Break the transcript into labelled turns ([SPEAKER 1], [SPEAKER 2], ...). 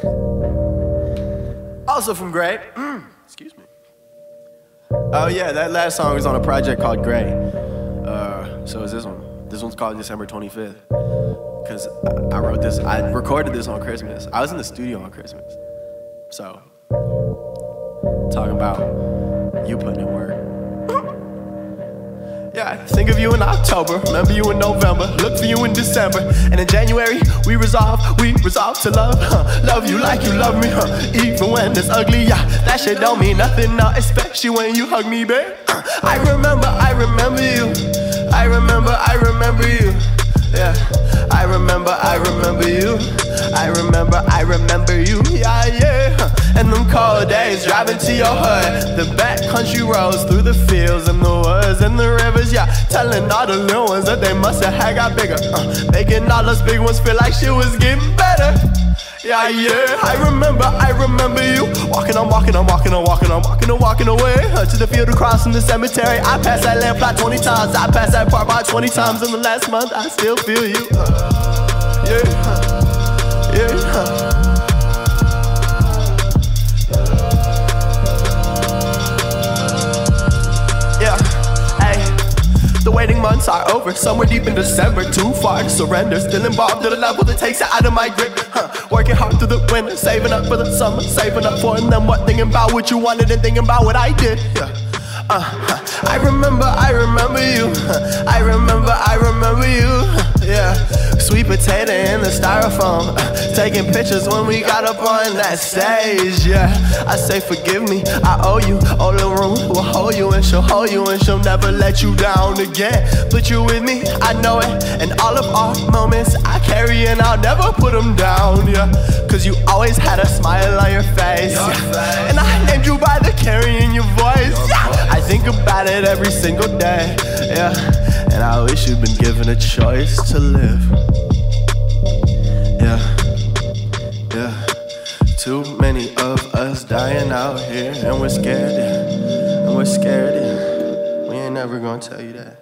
[SPEAKER 1] Also from Gray. Excuse me. Oh yeah, that last song was on a project called Gray. So is this one. This one's called December 25th. Cause I wrote this, I recorded this on Christmas. I was in the studio on Christmas. So, talking about you putting in work. Yeah, I think of you in October, remember you in November, look for you in December, and in January we resolve to love, love you like you love me, even when it's ugly, yeah, that shit don't mean nothing now, especially when you hug me, babe. I remember you, I remember you, yeah, I remember you, I remember you, yeah, yeah. And them cold days driving to your hood, the back country roads through the fields and the woods and the rivers, yeah. Telling all the little ones that they must have had got bigger, making all those big ones feel like shit was getting better. Yeah, yeah, I remember you. Walking away to the field across from the cemetery. I passed that land plot 20 times, I passed that park by 20 times in the last month. I still feel you. The waiting months are over, somewhere deep in December. Too far to surrender, still involved at a level that takes it out of my grip. Working hard through the winter, saving up for the summer, saving up for and then what, thinking about what you wanted and thinking about what I did. I remember you, I remember you, yeah. Sweet potato in the styrofoam, taking pictures when we got up on that stage, yeah. I say forgive me, I owe you, all the room will hold you and she'll never let you down again. But you with me, I know it, and all of our moments I carry and I'll never put them down, yeah. Cause you always had a smile on your face, yeah. And I named you by the carry in your voice, yeah. I think about it every single day, yeah. And I wish you'd been given a choice to live. Yeah. Too many of us dying out here, and we're scared, yeah. We ain't never gonna tell you that.